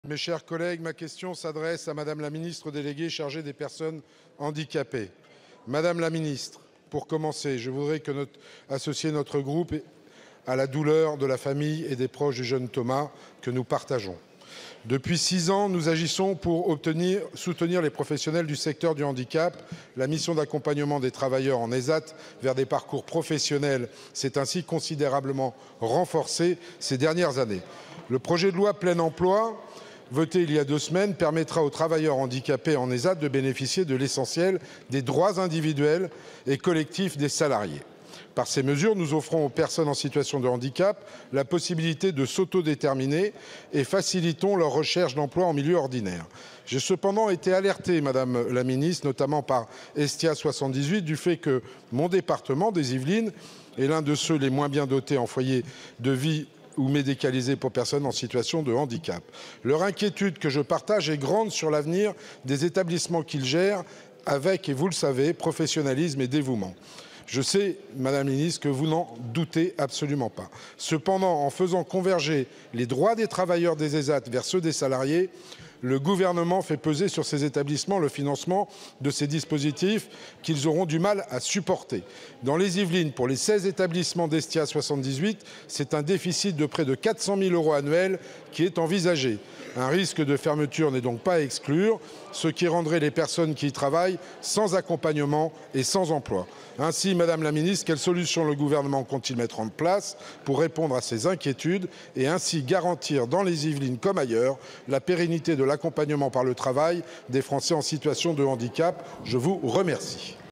Mes chers collègues, ma question s'adresse à Madame la ministre déléguée chargée des personnes handicapées. Madame la ministre, pour commencer, je voudrais associer notre groupe à la douleur de la famille et des proches du jeune Thomas que nous partageons. Depuis 6 ans, nous agissons pour soutenir les professionnels du secteur du handicap. La mission d'accompagnement des travailleurs en ESAT vers des parcours professionnels s'est ainsi considérablement renforcée ces dernières années. Le projet de loi plein emploi, voté il y a 2 semaines, permettra aux travailleurs handicapés en ESAT de bénéficier de l'essentiel des droits individuels et collectifs des salariés. Par ces mesures, nous offrons aux personnes en situation de handicap la possibilité de s'autodéterminer et facilitons leur recherche d'emploi en milieu ordinaire. J'ai cependant été alerté, Madame la ministre, notamment par Estia 78, du fait que mon département des Yvelines est l'un de ceux les moins bien dotés en foyer de vie ou médicalisés pour personnes en situation de handicap. Leur inquiétude, que je partage, est grande sur l'avenir des établissements qu'ils gèrent avec, et vous le savez, professionnalisme et dévouement. Je sais, Madame la ministre, que vous n'en doutez absolument pas. Cependant, en faisant converger les droits des travailleurs des ESAT vers ceux des salariés, le gouvernement fait peser sur ces établissements le financement de ces dispositifs qu'ils auront du mal à supporter. Dans les Yvelines, pour les 16 établissements d'Estia 78, c'est un déficit de près de 400 000 € annuels qui est envisagé. Un risque de fermeture n'est donc pas à exclure, ce qui rendrait les personnes qui y travaillent sans accompagnement et sans emploi. Ainsi, Madame la ministre, quelles solutions le gouvernement compte-t-il mettre en place pour répondre à ces inquiétudes et ainsi garantir dans les Yvelines comme ailleurs la pérennité de l'accompagnement par le travail des Français en situation de handicap? Je vous remercie.